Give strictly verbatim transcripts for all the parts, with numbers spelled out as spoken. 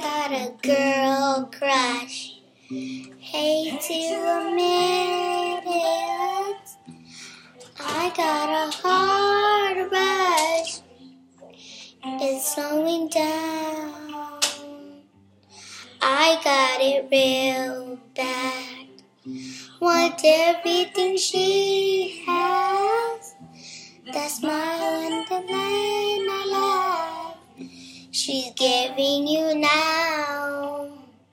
got a girl crush. Hate to admit it, I got a hard rush. It's slowing down. I got it real bad. Want everything she has. That smile and the line I love, she's giving you now.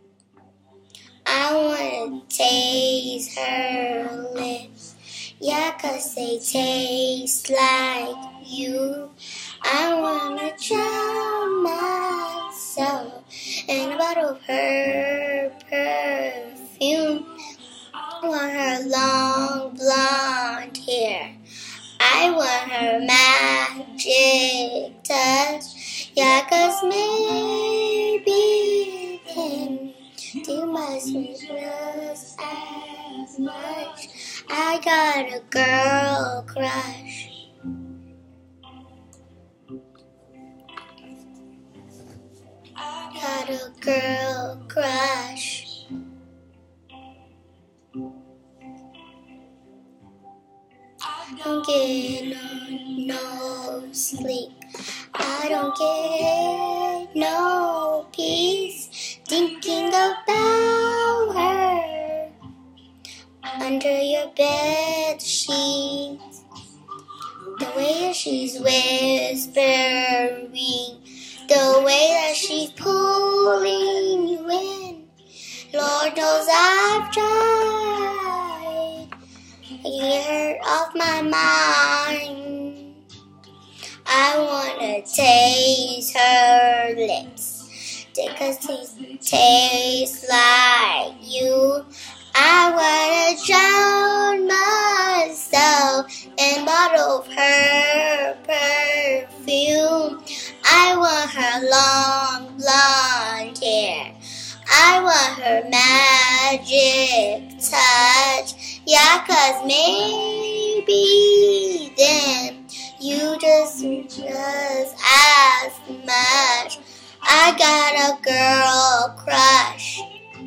I wanna taste her lips, yeah, 'cause they taste like you. I wanna drown myself in a bottle of her perfume. I want her long blonde hair. I want her magic touch, yeah, 'cause maybe then do much just as much. I got a girl crush. Got a girl crush. Don't get no, no sleep. I don't get no peace thinking about her under your bed sheets. The way that she's whispering, the way that she's pulling you in. Lord knows I've tried to get her off my mind. I wanna taste her lips, because they taste like you. I wanna drown myself in a bottle of her perfume. I want her long blonde hair. I want her magic touch, yeah, 'cause maybe then you just just as much. I got a girl crush.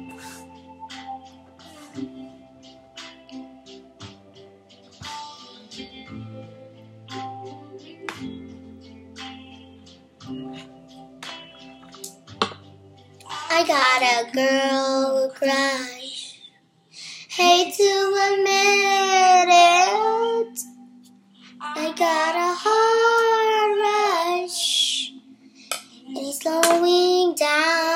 I got a girl crush. Hate to admit it, I got a hard rush. And it's slowing down.